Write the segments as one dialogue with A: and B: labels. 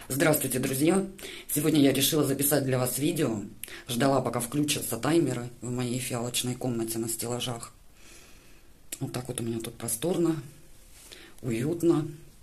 A: Здравствуйте, друзья! Сегодня я решила записать для вас видео. Ждала, пока включатся таймеры в моей фиалочной комнате на стеллажах. Вот так вот у меня тут просторно, уютно.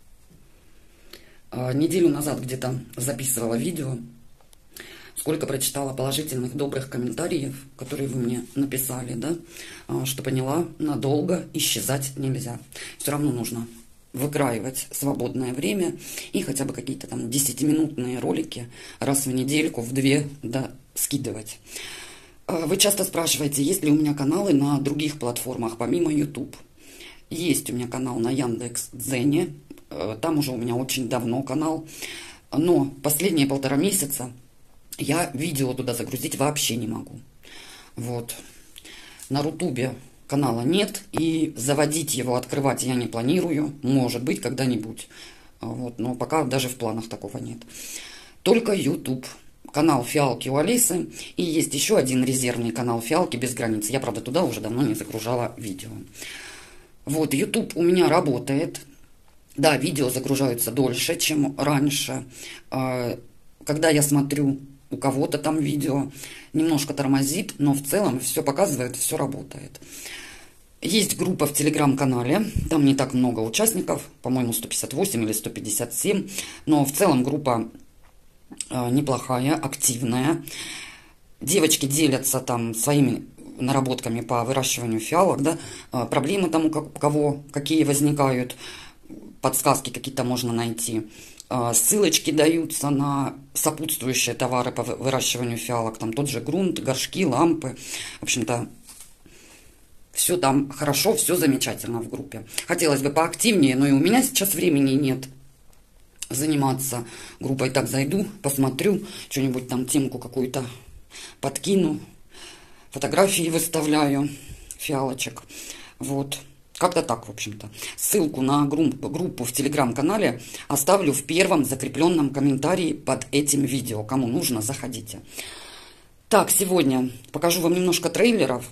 A: Неделю назад где-то записывала видео. Сколько прочитала положительных, добрых комментариев, которые вы мне написали, да, что поняла, надолго исчезать нельзя. Все равно нужно выкраивать свободное время и хотя бы какие-то там 10-минутные ролики раз в недельку, в 2, да, скидывать. Вы часто спрашиваете, есть ли у меня каналы на других платформах, помимо YouTube. Есть у меня канал на Яндекс.Дзене, там уже у меня очень давно канал, но последние 1,5 месяца я видео туда загрузить вообще не могу. Вот. На Рутубе канала нет, и заводить его, открывать я не планирую. Может быть, когда-нибудь. Вот. Но пока даже в планах такого нет. Только YouTube. Канал Фиалки у Алисы. И есть еще один резервный канал Фиалки без границ. Я, правда, туда уже давно не загружала видео. Вот, YouTube у меня работает. Да, видео загружаются дольше, чем раньше. Когда я смотрю у кого-то там видео, немножко тормозит, но в целом все показывает, все работает. Есть группа в телеграм-канале, там не так много участников, по-моему, 158 или 157, но в целом группа неплохая, активная. Девочки делятся там своими наработками по выращиванию фиалок, да, проблемы там у кого какие возникают, подсказки какие-то можно найти. Ссылочки даются на сопутствующие товары по выращиванию фиалок. Там тот же грунт, горшки, лампы. В общем-то, все там хорошо, все замечательно в группе. Хотелось бы поактивнее, но и у меня сейчас времени нет заниматься группой. Так зайду, посмотрю, что-нибудь там, темку какую-то подкину, фотографии выставляю, фиалочек. Вот. Как-то так, в общем-то. Ссылку на группу в телеграм-канале оставлю в первом закрепленном комментарии под этим видео. Кому нужно, заходите. Так, сегодня покажу вам немножко трейлеров.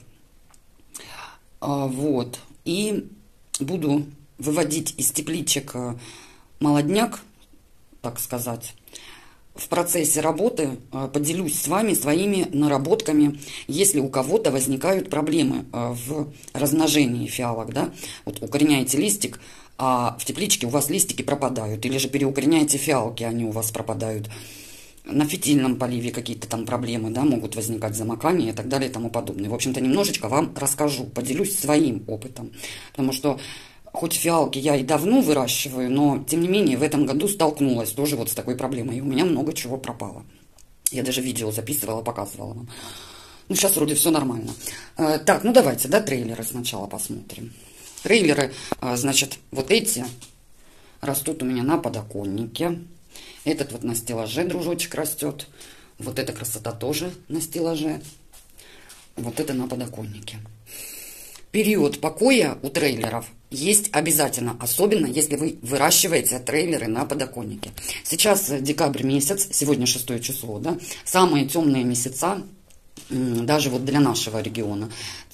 A: Вот. И буду выводить из тепличек молодняк, так сказать. В процессе работы поделюсь с вами своими наработками, если у кого-то возникают проблемы в размножении фиалок, да, вот укореняете листик, а в тепличке у вас листики пропадают, или же переукореняете фиалки, они у вас пропадают. На фитильном поливе какие-то там проблемы, да, могут возникать, замокания и так далее и тому подобное. В общем-то, немножечко вам расскажу, поделюсь своим опытом, потому что хоть фиалки я и давно выращиваю, но, тем не менее, в этом году столкнулась тоже вот с такой проблемой. И у меня много чего пропало. Я даже видео записывала, показывала вам. Ну, сейчас вроде все нормально. Так, ну давайте, да, трейлеры сначала посмотрим. Трейлеры, значит, вот эти растут у меня на подоконнике. Этот вот на стеллаже дружочек растет. Вот эта красота тоже на стеллаже. Вот это на подоконнике. Период покоя у трейлеров есть обязательно, особенно если вы выращиваете трейлеры на подоконнике. Сейчас декабрь месяц, сегодня 6 число, да, самые темные месяца, даже вот для нашего региона,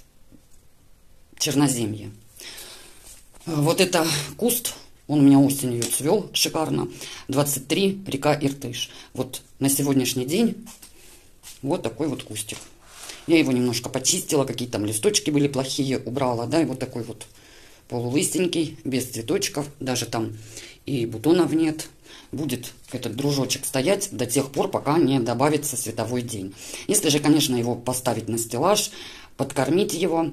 A: Черноземье. Вот это куст, он у меня осенью цвел шикарно, 23, река Иртыш. Вот на сегодняшний день вот такой вот кустик. Я его немножко почистила, какие там листочки были плохие, убрала, да, и вот такой вот полулыстенький, без цветочков, даже там и бутонов нет. Будет этот дружочек стоять до тех пор, пока не добавится световой день. Если же, конечно, его поставить на стеллаж, подкормить его,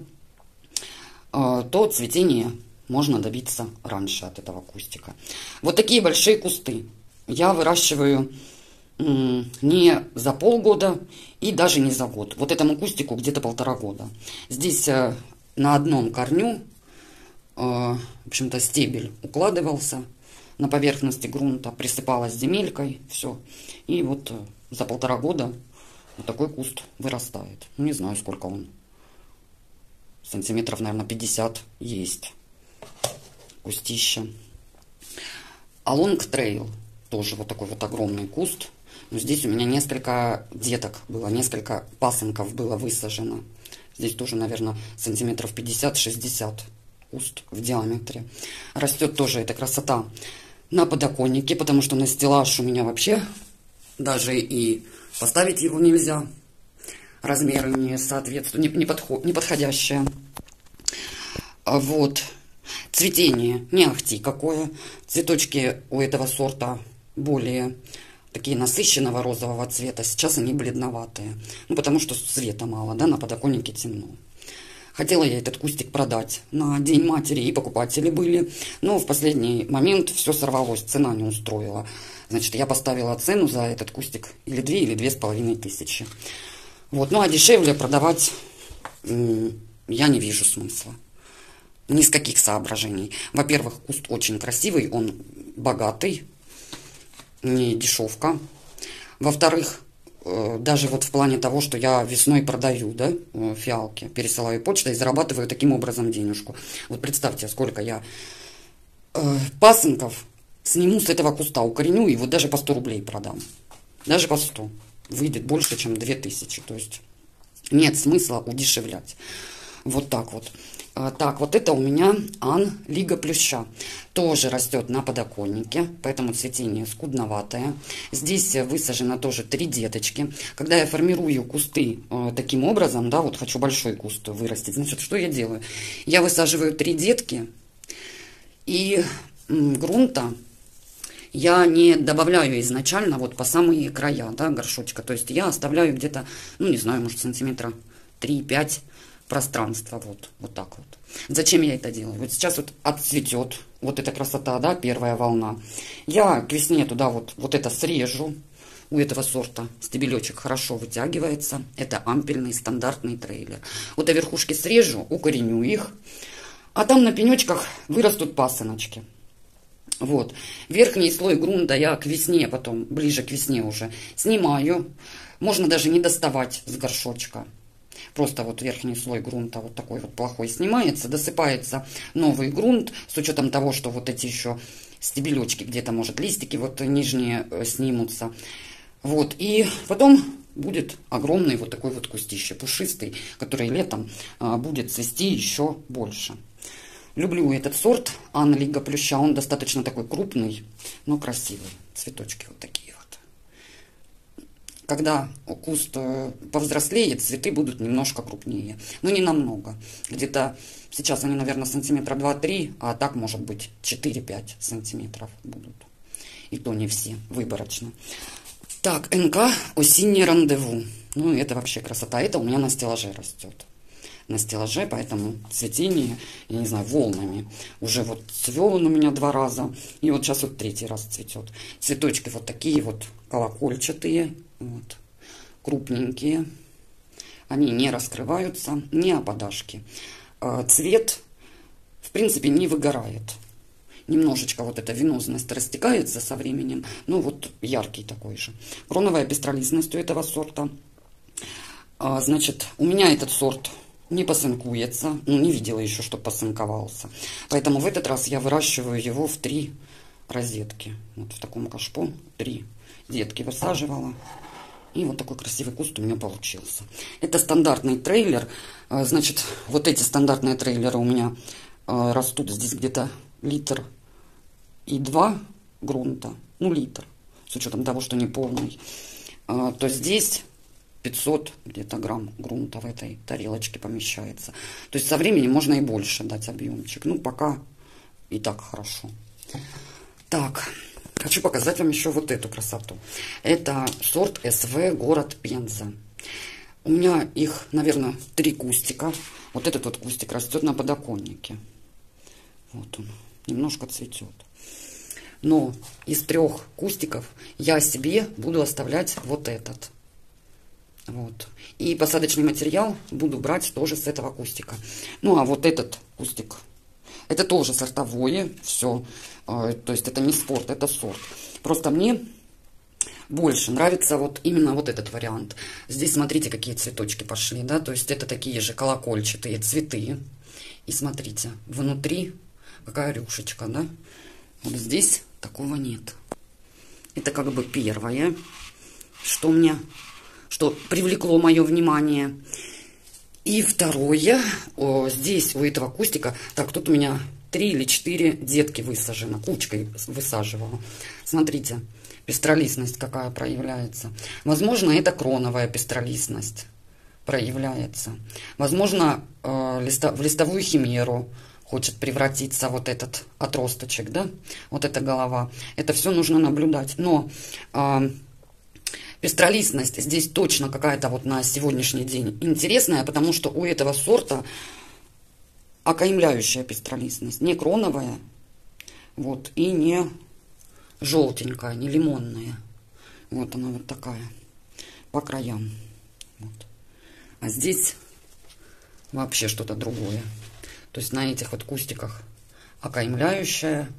A: то цветение можно добиться раньше от этого кустика. Вот такие большие кусты я выращиваю не за полгода и даже не за год. Вот этому кустику где-то 1,5 года. Здесь на одном корню, в общем-то, стебель укладывался на поверхности грунта, присыпалась земелькой, все. И вот за 1,5 года вот такой куст вырастает. Не знаю, сколько он. Сантиметров, наверное, 50 есть. Кустища. А лонг-трейл тоже вот такой вот огромный куст. Но здесь у меня несколько деток было, несколько пасынков было высажено. Здесь тоже, наверное, сантиметров 50-60 куст в диаметре. Растет тоже эта красота на подоконнике, потому что на стеллаж у меня вообще даже и поставить его нельзя. Размеры не соответствуют, не подходящие. Вот. Цветение не ахти какое. Цветочки у этого сорта более такие насыщенного розового цвета. Сейчас они бледноватые. Ну, потому что света мало, да, на подоконнике темно. Хотела я этот кустик продать на День матери, и покупатели были. Но в последний момент все сорвалось, цена не устроила. Значит, я поставила цену за этот кустик или 2, или 2500. Вот. Ну, а дешевле продавать я не вижу смысла. Ни с каких соображений. Во-первых, куст очень красивый, он богатый, не дешевка. Во-вторых, даже вот в плане того, что я весной продаю, да, фиалки, пересылаю почтой и зарабатываю таким образом денежку. Вот представьте, сколько я пасынков сниму с этого куста, укореню, и вот даже по 100 рублей продам. Даже по 100. Выйдет больше, чем 2000. То есть нет смысла удешевлять. Вот так вот. Так, вот это у меня Ан Лига Плюща. Тоже растет на подоконнике, поэтому цветение скудноватое. Здесь высажено тоже 3 деточки. Когда я формирую кусты таким образом, да, вот хочу большой куст вырастить, значит, что я делаю? Я высаживаю 3 детки, и грунта я не добавляю изначально вот по самые края, да, горшочка. То есть я оставляю где-то, ну, не знаю, может, сантиметра 3-5 пространства, вот так вот. Зачем я это делаю? Вот сейчас вот отцветет вот эта красота, да, первая волна. Я к весне туда вот это срежу. У этого сорта стебелечек хорошо вытягивается. Это ампельный стандартный трейлер. Вот, а верхушки срежу, укореню их. А там на пенечках вырастут пасыночки. Вот. Верхний слой грунта я к весне, потом ближе к весне уже снимаю. Можно даже не доставать с горшочка. Просто вот верхний слой грунта вот такой вот плохой снимается, досыпается новый грунт, с учетом того, что вот эти еще стебелечки, где-то, может, листики вот нижние снимутся. Вот, и потом будет огромный вот такой вот кустище, пушистый, который летом будет цвести еще больше. Люблю этот сорт Ан Лига Плюща, он достаточно такой крупный, но красивый. Цветочки вот такие вот. Когда куст повзрослеет, цветы будут немножко крупнее. Но не намного. Где-то сейчас они, наверное, сантиметра 2-3, а так, может быть, 4-5 сантиметров будут. И то не все, выборочно. Так, НК «Осеннее рандеву». Ну, это вообще красота. Это у меня на стеллаже растет. На стеллаже, поэтому цветение, я не знаю, волнами. Уже вот цвел он у меня 2 раза. И вот сейчас вот 3-й раз цветет. Цветочки вот такие вот колокольчатые. Вот, крупненькие. Они не раскрываются, не опадашки. Цвет, в принципе, не выгорает. Немножечко вот эта венозность растекается со временем. Ну вот яркий такой же. Кроновая пестролистность у этого сорта. Значит, у меня этот сорт не посынкуется. Ну, не видела еще, что посынковался. Поэтому в этот раз я выращиваю его в 3 розетки. Вот в таком кашпо 3 детки высаживала. И вот такой красивый куст у меня получился. Это стандартный трейлер. Значит, вот эти стандартные трейлеры у меня растут здесь где-то 1,2 литра грунта. Ну, литр, с учетом того, что не полный. То здесь 500 где-то грамм грунта в этой тарелочке помещается. То есть со временем можно и больше дать объемчик. Ну, пока и так хорошо. Так, хочу показать вам еще вот эту красоту. Это сорт СВ город Пенза. У меня их, наверное, 3 кустика. Вот этот вот кустик растет на подоконнике. Вот он, немножко цветет. Но из 3 кустиков я себе буду оставлять вот этот. Вот. И посадочный материал буду брать тоже с этого кустика. Ну, а вот этот кустик, это тоже сортовое, все. То есть это не спорт, это сорт. Просто мне больше нравится вот именно вот этот вариант. Здесь смотрите, какие цветочки пошли, да. То есть это такие же колокольчатые цветы. И смотрите, внутри какая рюшечка, да. Вот здесь такого нет. Это как бы первое, что привлекло мое внимание. И второе, здесь у этого кустика, так, тут у меня 3 или 4 детки высажено, кучкой высаживала. Смотрите, пестролистность какая проявляется. Возможно, это кроновая пестролистность проявляется. Возможно, в листовую химеру хочет превратиться вот этот отросточек, да, вот эта голова. Это все нужно наблюдать. Но пестролистность здесь точно какая-то вот на сегодняшний день интересная, потому что у этого сорта окаймляющая пестролистность, не кроновая, вот, и не желтенькая, не лимонная. Вот она вот такая, по краям. Вот. А здесь вообще что-то другое. То есть на этих вот кустиках окаймляющая,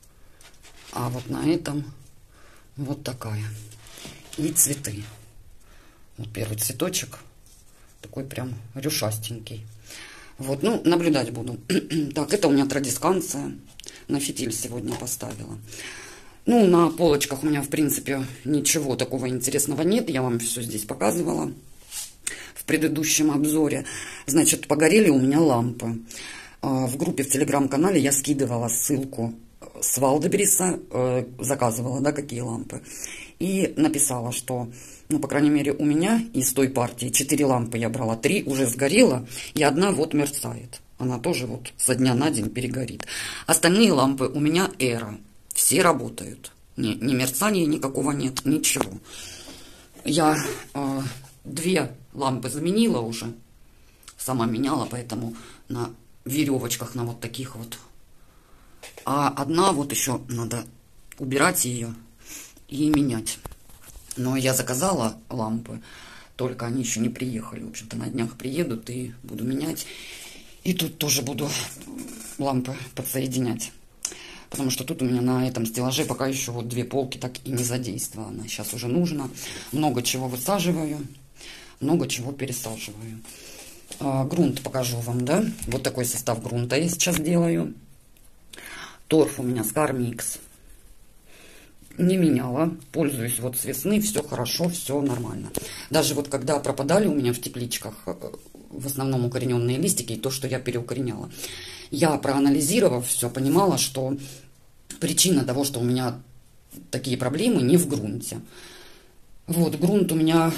A: а вот на этом вот такая. И цветы. Вот первый цветочек, такой прям рюшастенький. Вот, ну, наблюдать буду. Так, это у меня традисканция. На фитиль сегодня поставила. Ну, на полочках у меня, в принципе, ничего такого интересного нет. Я вам все здесь показывала в предыдущем обзоре. Значит, погорели у меня лампы. В группе в телеграм-канале я скидывала ссылку с Валдебериса, заказывала, да, какие лампы. И написала, что, ну, по крайней мере, у меня из той партии 4 лампы я брала, 3 уже сгорело, и 1 вот мерцает. Она тоже вот со дня на день перегорит. Остальные лампы у меня эра. Все работают. Ни мерцания никакого нет, ничего. Я 2 лампы заменила уже. Сама меняла, поэтому на веревочках, на вот таких вот. А 1 вот еще надо убирать ее и менять. Но я заказала лампы, только они еще не приехали. В общем-то, на днях приедут и буду менять. И тут тоже буду лампы подсоединять. Потому что тут у меня на этом стеллаже пока еще вот 2 полки так и не задействовано. Сейчас уже нужно. Много чего высаживаю, много чего пересаживаю. Грунт покажу вам, да. Вот такой состав грунта я сейчас делаю. Торф у меня Скармикс. Не меняла, пользуюсь вот с весны, все хорошо, все нормально. Даже вот когда пропадали у меня в тепличках в основном укорененные листики, и то, что я переукореняла, я, проанализировав все, понимала, что причина того, что у меня такие проблемы, не в грунте. Вот, грунт у меня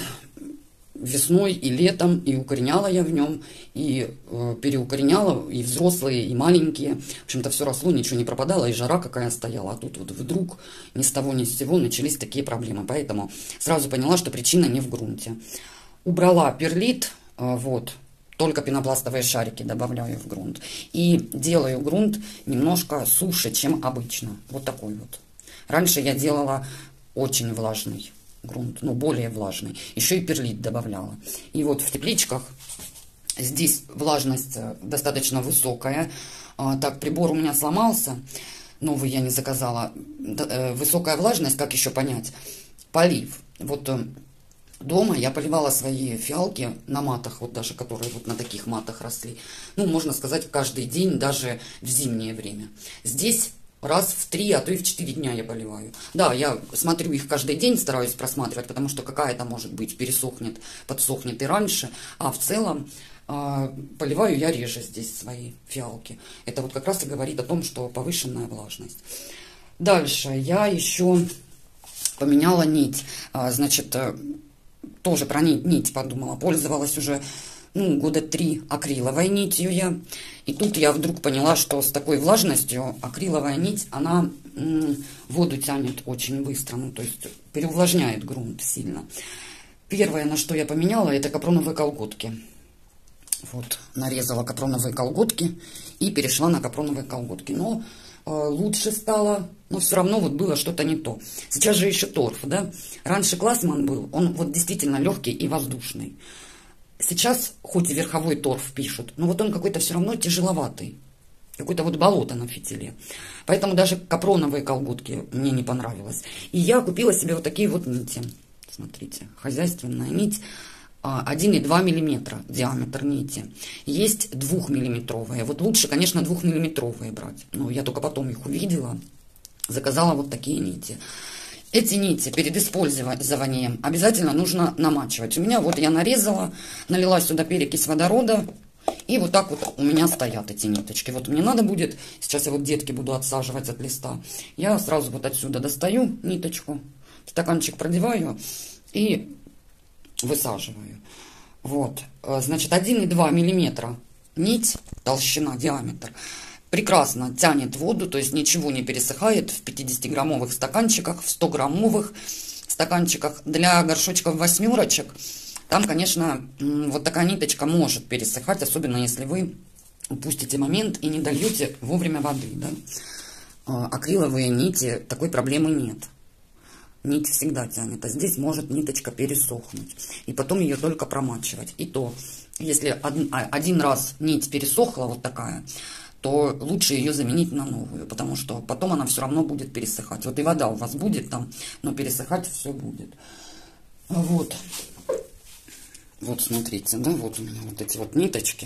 A: весной и летом, и укореняла я в нем, и переукореняла, и взрослые, и маленькие. В общем-то, все росло, ничего не пропадало, и жара какая стояла. А тут вот вдруг ни с того ни с сего начались такие проблемы. Поэтому сразу поняла, что причина не в грунте. Убрала перлит, вот, только пенопластовые шарики добавляю в грунт. И делаю грунт немножко суше, чем обычно. Вот такой вот. Раньше я делала очень влажный грунт, ну, более влажный. Еще и перлит добавляла. И вот в тепличках здесь влажность достаточно высокая. Так, прибор у меня сломался. Новый я не заказала. Высокая влажность, как еще понять? Полив. Вот дома я поливала свои фиалки на матах, вот даже которые вот на таких матах росли. Ну, можно сказать, каждый день, даже в зимнее время. Здесь раз в 3, а то и в 4 дня я поливаю. Да, я смотрю их каждый день, стараюсь просматривать, потому что какая-то, может быть, пересохнет, подсохнет и раньше. А в целом поливаю я реже здесь свои фиалки. Это вот как раз и говорит о том, что повышенная влажность. Дальше я еще поменяла нить. Значит, тоже про нить подумала. Пользовалась уже, ну, года 3 акриловой нитью я. И тут я вдруг поняла, что с такой влажностью акриловая нить, она воду тянет очень быстро. Ну, то есть переувлажняет грунт сильно. Первое, на что я поменяла, это капроновые колготки. Вот, нарезала капроновые колготки и перешла на капроновые колготки. Но лучше стало, но все равно вот было что-то не то. Сейчас же еще торф, да? Раньше Классман был, он вот действительно легкий и воздушный. Сейчас, хоть и верховой торф пишут, но вот он какой-то все равно тяжеловатый. Какое-то вот болото на фитиле. Поэтому даже капроновые колготки мне не понравилось. И я купила себе вот такие вот нити. Смотрите, хозяйственная нить. 1,2 миллиметра диаметр нити. Есть 2-миллиметровые. Вот лучше, конечно, 2-миллиметровые брать. Но я только потом их увидела. Заказала вот такие нити. Эти нити перед использованием обязательно нужно намачивать. У меня вот я нарезала, налила сюда перекись водорода, И вот так вот у меня стоят эти ниточки. Вот мне надо будет, сейчас я вот детки буду отсаживать от листа, я сразу вот отсюда достаю ниточку, в стаканчик продеваю и высаживаю. Вот, значит, 1,2 миллиметра нить, толщина, диаметр, прекрасно тянет воду, то есть ничего не пересыхает в 50-граммовых стаканчиках, в 100-граммовых стаканчиках. Для горшочков восьмерочек там, конечно, вот такая ниточка может пересыхать, особенно если вы упустите момент и не дольете вовремя воды, да? Акриловые нити, такой проблемы нет. Нить всегда тянет, а здесь может ниточка пересохнуть. И потом ее только промачивать. И то, если один раз нить пересохла, вот такая, то лучше ее заменить на новую, потому что потом она все равно будет пересыхать. Вот и вода у вас будет там, но пересыхать все будет. Вот. Вот смотрите, да, вот у меня вот эти вот ниточки.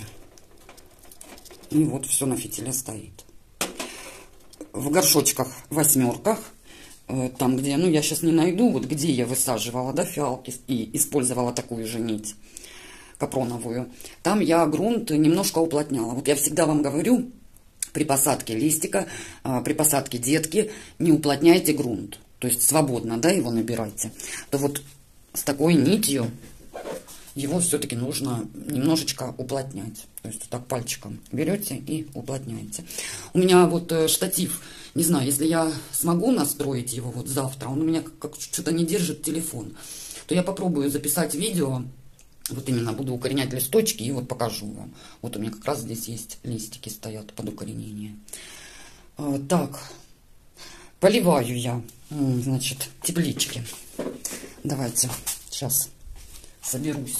A: И вот все на фитиле стоит. В горшочках восьмерках, там где, ну я сейчас не найду, вот где я высаживала, да, фиалки и использовала такую же нить капроновую, там я грунт немножко уплотняла. Вот я всегда вам говорю, при посадке листика, при посадке детки не уплотняйте грунт. То есть свободно, да, его набирайте. То вот с такой нитью его все-таки нужно немножечко уплотнять. То есть вот так пальчиком берете и уплотняете. У меня вот штатив, не знаю, если я смогу настроить его вот завтра, он у меня как что-то не держит телефон, то я попробую записать видео, вот именно буду укоренять листочки и вот покажу вам. Вот у меня как раз здесь есть листики стоят под укоренение. Так, поливаю я, значит, теплички. Давайте сейчас соберусь.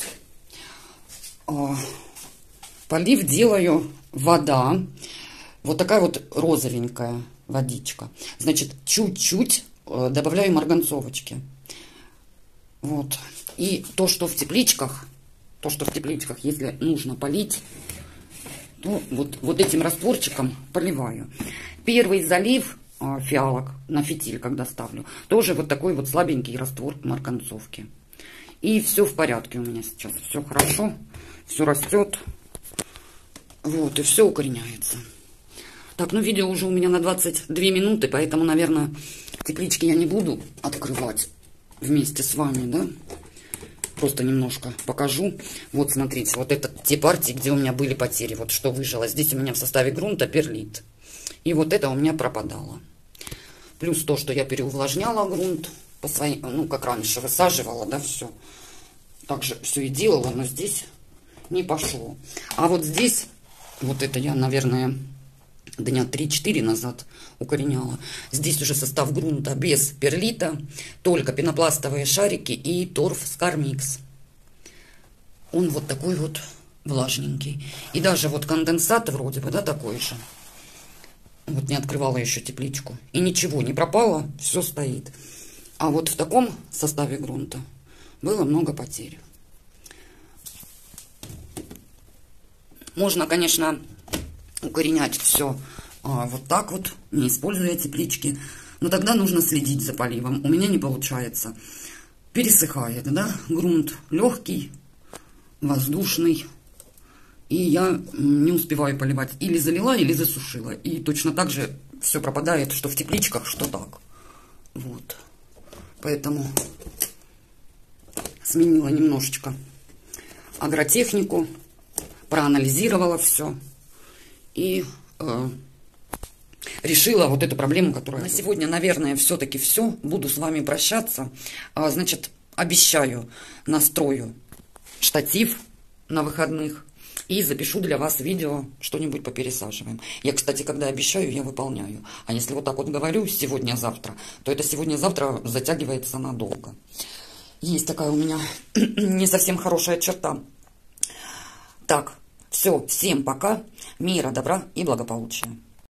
A: Полив делаю вода. Вот такая вот розовенькая водичка. Значит, чуть-чуть добавляю марганцовочки. Вот. И то, что в тепличках, если нужно полить, то вот этим растворчиком поливаю. Первый залив фиалок на фитиль, когда ставлю, тоже вот такой вот слабенький раствор марганцовки. И все в порядке у меня сейчас. Все хорошо, все растет. Вот, и все укореняется. Так, ну видео уже у меня на 22 минуты, поэтому, наверное, теплички я не буду открывать вместе с вами, да. Просто немножко покажу. Вот, смотрите, вот это те партии, где у меня были потери. Вот что выжило. Здесь у меня в составе грунта перлит. И вот это у меня пропадало. Плюс то, что я переувлажняла грунт. По своей, ну, как раньше, высаживала, да, все. Так же все и делала, но здесь не пошло. А вот здесь, вот это я, наверное, дня 3-4 назад укореняла. Здесь уже состав грунта без перлита, только пенопластовые шарики и торф Скармикс. Он вот такой вот влажненький. И даже вот конденсат вроде бы, да, такой же. Вот не открывала еще тепличку. И ничего не пропало, все стоит. А вот в таком составе грунта было много потерь. Можно, конечно, укоренять все вот так вот, не используя теплички. Но тогда нужно следить за поливом. У меня не получается. Пересыхает, да, грунт легкий, воздушный. И я не успеваю поливать. Или залила, или засушила. И точно так же все пропадает, что в тепличках, что так. Вот. Поэтому сменила немножечко агротехнику, проанализировала все и решила вот эту проблему, которая... На сегодня, наверное, все-таки все. Буду с вами прощаться. Значит, обещаю, настрою штатив на выходных и запишу для вас видео, что-нибудь попересаживаем. Я, кстати, когда обещаю, я выполняю. А если вот так вот говорю сегодня-завтра, то это сегодня-завтра затягивается надолго. Есть такая у меня не совсем хорошая черта. Так, все, всем пока. Мира, добра и благополучия.